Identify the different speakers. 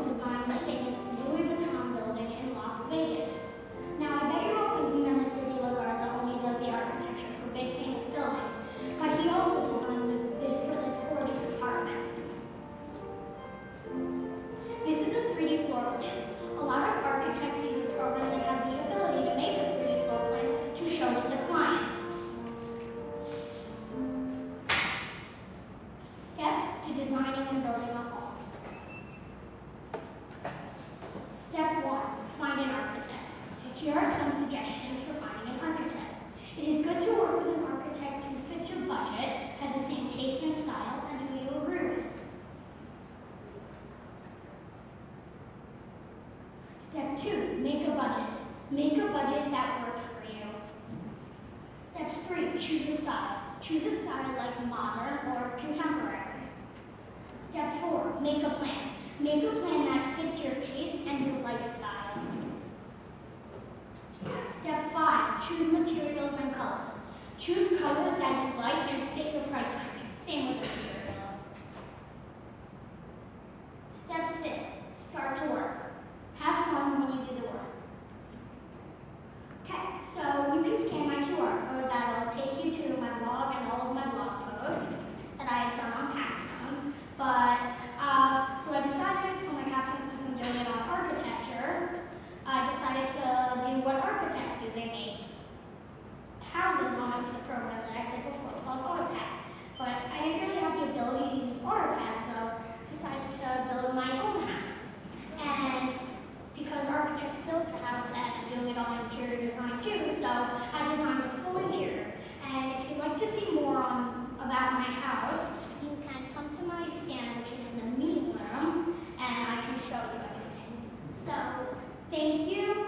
Speaker 1: designed the famous Louis Vuitton building in Las Vegas. Now, I bet you're all thinking that Mr. De La Garza only does the architecture for big famous buildings, but he also designed the bid for this gorgeous apartment. This is a 3D floor plan. A lot of architects use a program that has the ability to make a 3D floor plan to show to the client. Steps to designing and building a home. Step 1, find an architect. Here are some suggestions for finding an architect. It is good to work with an architect who fits your budget, has the same taste and style, and who you agree with. Step 2, make a budget. Make a budget that works for you. Step 3, choose a style. Choose a style like modern or contemporary. Step 4, make a plan. Make a plan that fits your taste and your lifestyle. Step 5, choose materials and colors. Choose colors that you like and fit your price range. Same with the materials. Step 6, start to work. Have fun when you do the work. Okay, so you can scan my QR code that'll take you to my blog and all of my blog posts that I've done on Capstone. So I decided for my capstone, since I'm doing it on architecture, I decided to do what architects do. They make houses on the program that I said before called AutoCAD. But I didn't really have the ability to use AutoCAD, so decided to build my own house. And because architects build the house and I'm doing it on interior design too, so I designed a full interior. And if you'd like to see more about my house, you can come to my stand, which is in the meeting room, and I can show you everything. So, thank you.